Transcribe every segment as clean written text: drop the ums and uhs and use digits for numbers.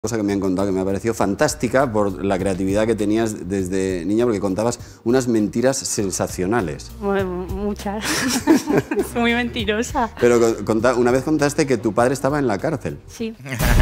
Cosa que me han contado que me ha parecido fantástica por la creatividad que tenías desde niña, porque contabas unas mentiras sensacionales. Muchas. Es muy mentirosa. Pero una vez contaste que tu padre estaba en la cárcel. Sí.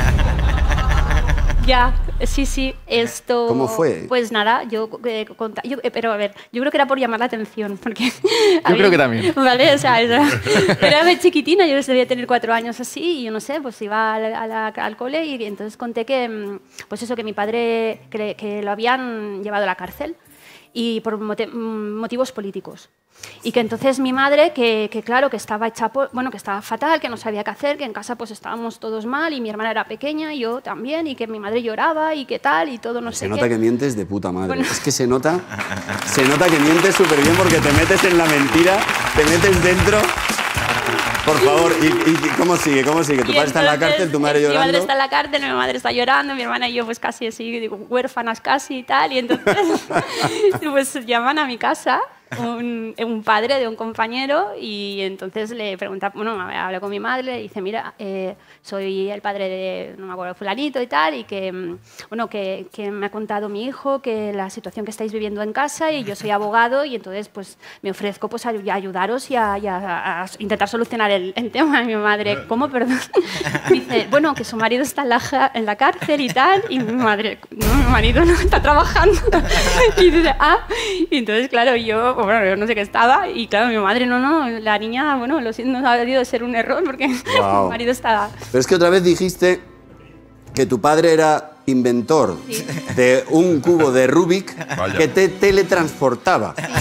Ya, sí, esto... ¿Cómo fue? Pues nada, pero a ver, yo creo que era por llamar la atención, porque... Yo creo que también. Vale, o sea, era de chiquitina, yo debía tener 4 años así, y yo no sé, pues iba al cole y entonces conté que, pues eso, que mi padre que lo habían llevado a la cárcel y por motivos políticos. Y que entonces mi madre, que claro, que estaba hecha, bueno, que estaba fatal, que no sabía qué hacer, que en casa pues estábamos todos mal y mi hermana era pequeña y yo también, y que mi madre lloraba y qué tal y todo, no sé qué. Se nota que mientes de puta madre. Bueno. Es que se nota que mientes súper bien porque te metes en la mentira, te metes dentro. Por favor, ¿y cómo sigue? ¿Cómo sigue? Tu padre está en la cárcel, tu madre llorando. Mi madre está en la cárcel, mi madre está llorando, mi hermana y yo pues casi así, digo, huérfanas casi y tal, y entonces pues llaman a mi casa un padre de un compañero y entonces le pregunta, bueno, habla con mi madre, le dice, mira, soy el padre de, no me acuerdo, fulanito y tal, y que, bueno, que me ha contado mi hijo que la situación que estáis viviendo en casa y yo soy abogado y entonces pues me ofrezco pues a ayudaros y a intentar solucionar el tema. Y mi madre, ¿cómo, perdón? Dice, bueno, que su marido está en la cárcel y tal, y mi madre, no, mi marido no está trabajando. Y dice, y entonces, claro, bueno, yo no sé qué estaba, y claro, mi madre, no, la niña, bueno, lo siento, no ha debido de ser un error, porque mi marido estaba... Pero es que otra vez dijiste que tu padre era inventor de un cubo de Rubik que te teletransportaba. Buena,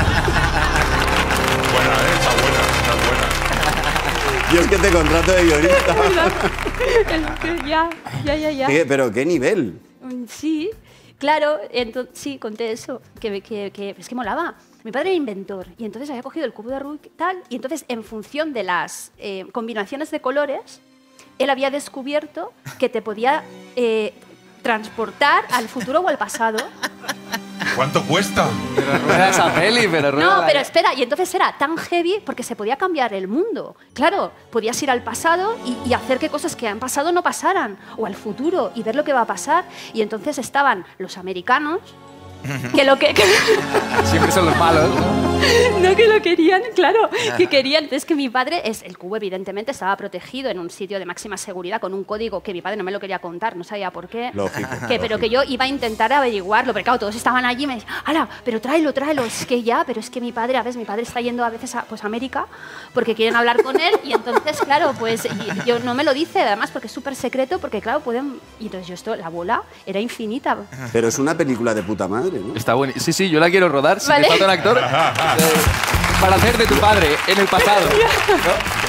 está buena. Yo es que te contrato de guionista. Ya. ¿Pero qué nivel? Sí, claro, sí, conté eso, que es que molaba. Mi padre era inventor y entonces había cogido el cubo de Rubik y tal, y entonces en función de las combinaciones de colores, él había descubierto que te podía transportar al futuro o al pasado. ¿Cuánto cuesta? Pero rueda esa peli, pero rueda. No, pero espera, y entonces era tan heavy porque se podía cambiar el mundo. Claro, podías ir al pasado y hacer que cosas que han pasado no pasaran, o al futuro y ver lo que va a pasar. Y entonces estaban los americanos, Siempre son los malos, ¿no? No, que lo querían, claro, que querían. Entonces, que mi padre, el cubo evidentemente estaba protegido en un sitio de máxima seguridad con un código que mi padre no me lo quería contar, no sabía por qué. Lógico. Pero que yo iba a intentar averiguarlo, pero claro, todos estaban allí y me decían, ¡hala, pero tráelo! Es que ya, pero es que mi padre está yendo a veces a América porque quieren hablar con él y entonces, claro, pues yo no me lo dice, además, porque es súper secreto, porque claro, pueden... Y entonces la bola era infinita. Pero es una película de puta madre, ¿no? Está bueno. Sí, yo la quiero rodar. Si ¿Vale? me falta un actor para hacer de tu padre en el pasado, ¿no?